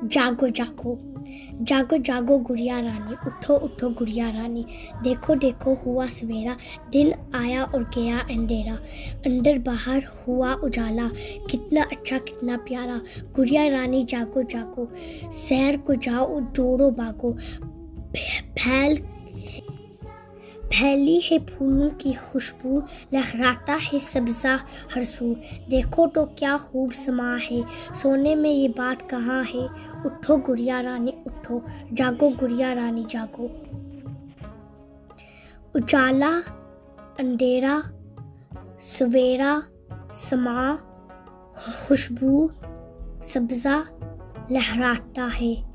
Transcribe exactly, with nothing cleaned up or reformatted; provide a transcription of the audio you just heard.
जागो जागो जागो जागो गुड़िया रानी, उठो उठो गुड़िया रानी। देखो देखो हुआ सवेरा, दिन आया और गया अंधेरा। अंदर बाहर हुआ उजाला, कितना अच्छा कितना प्यारा। गुड़िया रानी जागो जागो, सैर को जाओ दौड़ो भागो। फैल फैली है फूलों की खुशबू, लहराता है सब्जा हर सू। देखो तो क्या खूब समा है, सोने में ये बात कहाँ है। उठो गुड़िया रानी उठो, जागो गुड़िया रानी जागो। उजाला अंधेरा सवेरा समा, खुशबू सब्जा लहराता है।